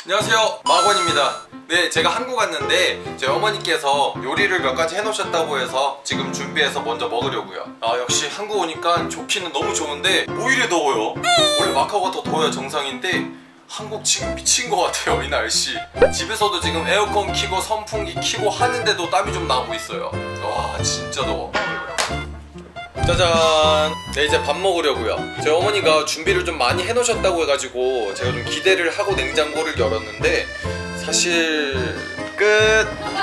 안녕하세요, 마건입니다. 네, 제가 한국 왔는데 저희 어머니께서 요리를 몇 가지 해놓으셨다고 해서 지금 준비해서 먼저 먹으려고요. 아, 역시 한국 오니까 좋기는 너무 좋은데 뭐 이래 더워요? 원래 마카오가 더 더워야 정상인데 한국 지금 미친 것 같아요, 이 날씨. 집에서도 지금 에어컨 켜고 선풍기 켜고 하는데도 땀이 좀 나고 있어요. 와, 진짜 더워. 짜잔! 네, 이제 밥 먹으려고요. 저희 어머니가 준비를 좀 많이 해놓으셨다고 해가지고 제가 좀 기대를 하고 냉장고를 열었는데 사실 끝!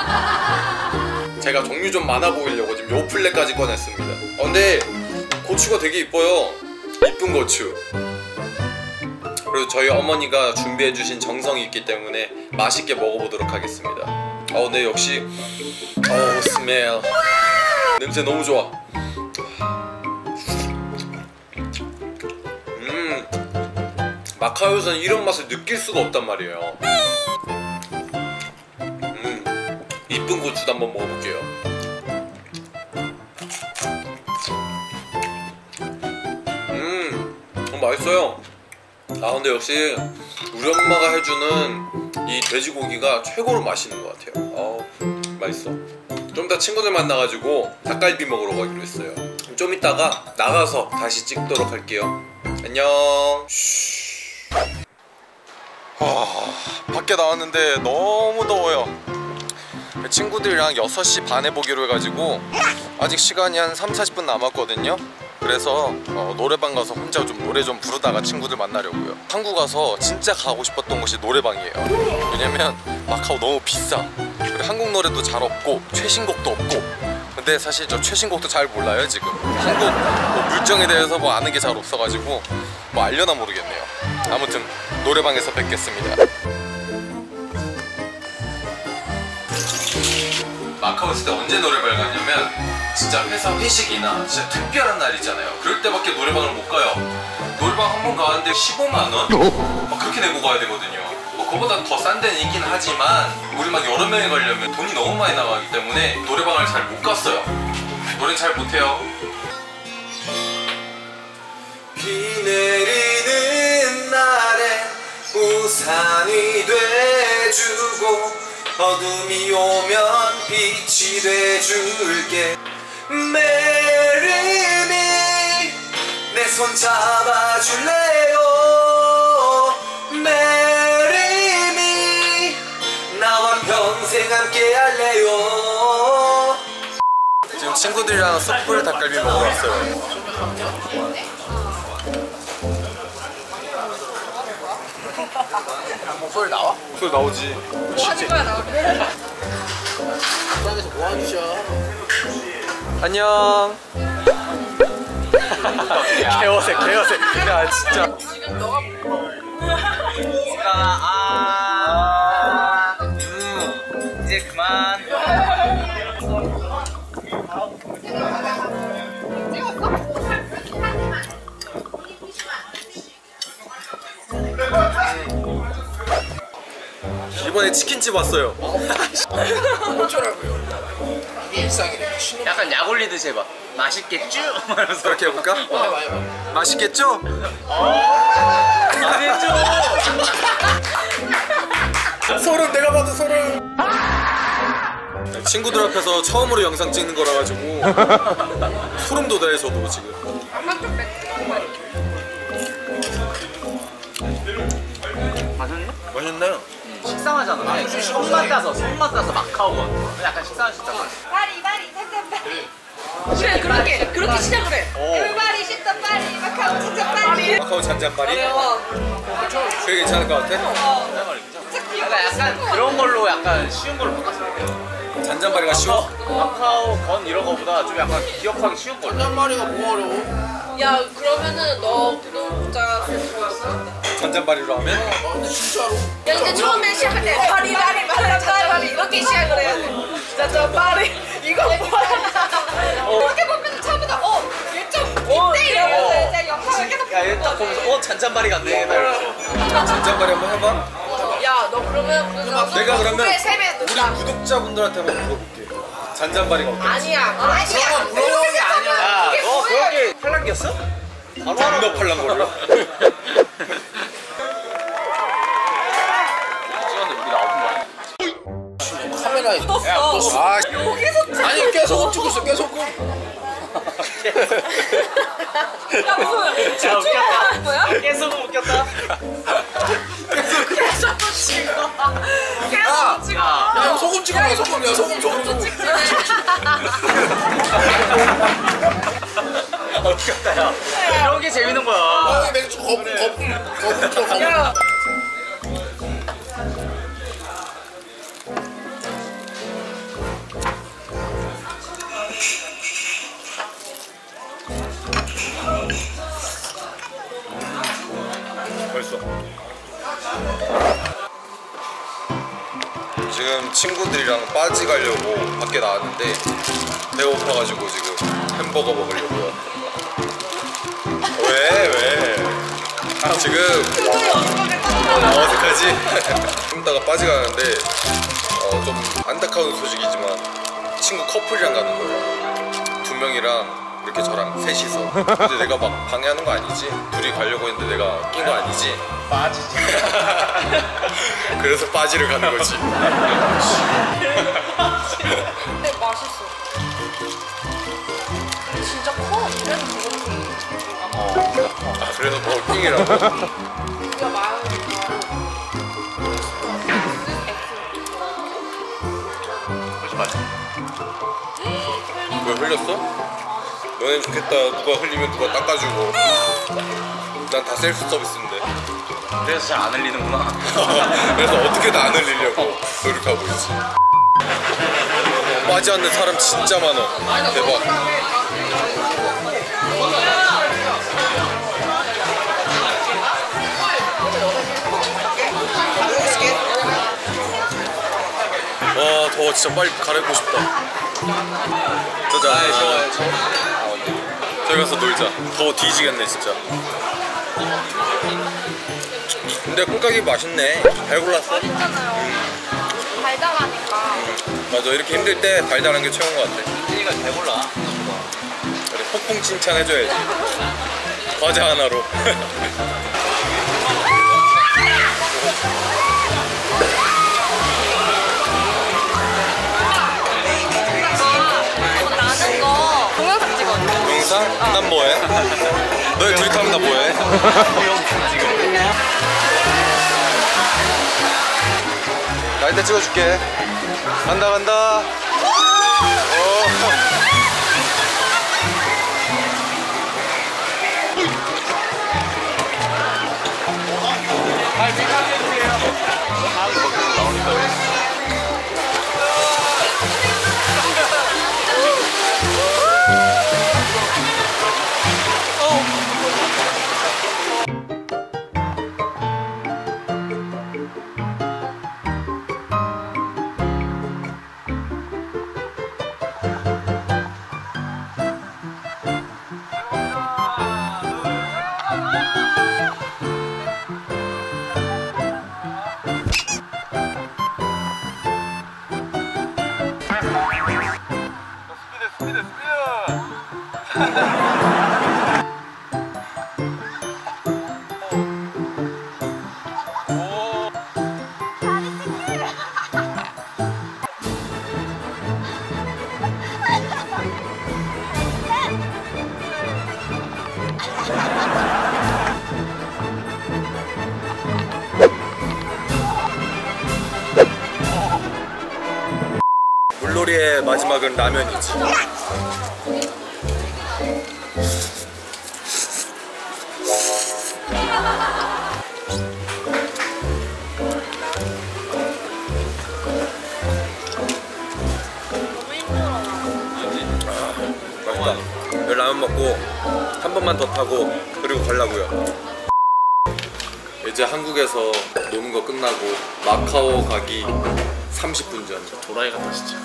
제가 종류 좀 많아 보이려고 지금 요 플레까지 꺼냈습니다. 근데 고추가 되게 이뻐요. 이쁜 고추. 그리고 저희 어머니가 준비해주신 정성이 있기 때문에 맛있게 먹어보도록 하겠습니다. 네, 역시 스멜 냄새 너무 좋아. 마카오에서는 이런 맛을 느낄 수가 없단 말이에요. 이쁜 고추도 한번 먹어볼게요. 맛있어요. 근데 역시 우리 엄마가 해주는 이 돼지고기가 최고로 맛있는 것 같아요. 맛있어. 좀 이따 친구들 만나가지고 닭갈비 먹으러 가기로 했어요. 좀 이따가 나가서 다시 찍도록 할게요. 안녕. 밖에 나왔는데 너무 더워요. 친구들이랑 6시 반에 보기로 해가지고 아직 시간이 한 30-40분 남았거든요. 그래서 노래방 가서 혼자 좀 노래 좀 부르다가 친구들 만나려고요. 한국 가서 진짜 가고 싶었던 곳이 노래방이에요. 왜냐면 마카오 너무 비싸. 그리고 한국 노래도 잘 없고 최신곡도 없고. 근데 사실 저 최신곡도 잘 몰라요 지금. 한국 물정에 대해서 뭐 아는 게 잘 없어가지고 뭐 알려나 모르겠네요. 아무튼 노래방에서 뵙겠습니다. 마카오 있을 때 언제 노래방을 갔냐면 진짜 회사 회식이나 진짜 특별한 날 있잖아요. 그럴 때밖에 노래방을 못 가요. 노래방 한 번 가는데 15만원? 막 그렇게 내고 가야 되거든요. 그거보다 더 싼 데는 있긴 하지만 우리 막 여러 명이 가려면 돈이 너무 많이 나가기 때문에 노래방을 잘 못 갔어요. 노래는 잘 못해요. 비 내리는 날에 우산이 돼주고 어둠이 오면 빛이 돼줄게. 메리미 내 손 잡아줄래요. 메리미 나와 평생 함께 할래요. 지금 친구들이랑 숯불 닭갈비 먹으러 왔어요. 소리 나와? 소리 나오지. 뭐 하는 거야 나오면? 식당에서 뭐 하시죠? 안녕. 개어색. 야 진짜. 지금 너가 이제 그만. 이번에 치킨집 왔어요. 어쩌라고요? 이게 일상이래. 약간 약 올리듯이 해봐. 맛있겠죠? 말하면서 그렇게 해볼까? 해봐. 맛있겠죠? 맛있죠? 소름, 내가 봐도 소름. 친구들 앞에서 처음으로 영상 찍는 거라 가지고 소름 돋아요 저도 지금. 맛있네? 맛있나요? 식상하잖아. 손맛 따서 마카오가 약간 식상한 식당. 파리 텐텐파리. 그래 그렇게 시작을 해. everybody sit the party 마카오 진짜 파리. 마카오 잔잔바리? 되게 괜찮을 것 같아? 약간 그런 걸로 약간 쉬운 걸로 바꿨어. 잔잔바리가 쉬워? 마카오 건 이런 거보다 좀 약간 기억하기 쉬운 걸로. 잔잔바리가 뭐 어려워? 야 그러면은 너 구독자 수 잔잔바리로 하면? 근데 진짜로? 야 이제 처음에 시작할 때 파리 마카오 이렇게 시작을 해야 돼. 진짜 파리 이거 뭐야? 이렇게 보면 처음부터 얘좀 이때 이러면서 이제 영상을 계속 야, 얘 딱 보면서 잔잔바리 같네. 잔잔바리 한번 해봐. 야 너 그러면 내가 그러면 세배 우리 구독자분들한테 한번 물어볼게. 잔잔바리가 어때? 아니야 물어보는 게 아니야. 야, 너 그렇게 팔랑겼어? 바로 존나 팔랑거려. 찍었어. 아, 아니 깨소금 찍었어. 깨소금. 야 무슨 야 웃겼다. 뭐야? 깨소금 웃겼다. 계속 찍어. 야, 계속 찍어. 야 이거 소금 찍어. 소금이야. 소금. 웃겼다 야. 이런 게 재밌는 거야. 아 맥주 거품 줘. 야. 맛있어. 지금 친구들이랑 빠지 가려고 밖에 나왔는데 배고파가지고 지금 햄버거 먹으려고요. 왜? 지금 어색하지? 좀 이따가 빠지 가는데 좀 안타까운 소식이지만 친구 커플이랑 가는 거예요. 2명이랑 이렇게 저랑 셋이서. 근데 내가 막 방해하는 거 아니지? 둘이 가려고 했는데 내가 낀 거 아니지? 빠지지. 그래서 빠지를 가는 거지. 근데 맛있어. 진짜 커. 그래도 그거는 아, 그래서 버킹이라고? 우리가 말하는 그렇지 맞아. 왜 흘렸어? 너넨 좋겠다. 누가 흘리면 누가 닦아주고. 난 다 셀프 서비스인데. 그래서 잘 안 흘리는구나. 그래서 어떻게든 안 흘리려고 노력하고 있지. 빠지 않는 사람 진짜 많아. 대박. 와 더워. 진짜 빨리 갈아입고 싶다. 짜잔. 저기 가서 놀자. 더워 뒤지겠네 진짜. 근데 콩깍이 맛있네. 잘 골랐어. 맛있잖아요. 달달하니까. 맞아, 이렇게 힘들 때 달달한 게 최고인 것 같아. 혜진이가 배골라. 그래, 폭풍 칭찬해줘야지. 과자 하나로. 나는 거 동영상 찍어. 영상? 난 뭐해? 너희 둘이 타면 나 뭐해? 나 이따 찍어줄게. 간다. 물놀이의 마지막은 라면이지. 맛있다. 여기 라면 먹고 한 번만 더 타고 그리고 가려고요. 이제 한국에서 노는 거 끝나고 마카오 가기 30분 전. 도라이 같다 진짜.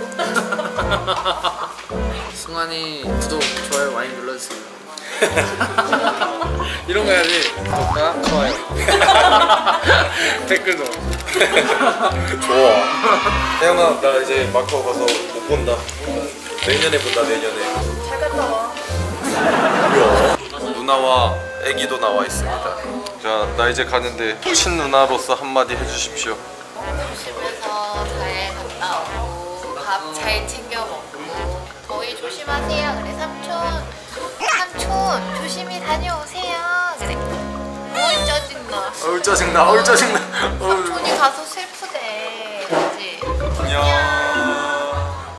승환이 구독, 좋아요 많이 눌러주세요. 이런 거 해야지. 구독과 좋아요. 댓글 넣어. 좋아. 혜영아, 나 이제 마카오 가서 못 본다. 내년에 본다, 내년에. 잘 갔다 와. 누나와 애기도 나와 있습니다. 자, 나 이제 가는데 친누나로서 한마디 해주십시오. 조심해서 잘 갔다 오고 밥 잘 챙겨 먹고 더위 조심하세요. 그래 삼촌 조심히 다녀오세요. 그래. 어이 짜증나. 짜증나. 짜증나. 삼촌이 가서 슬퍼.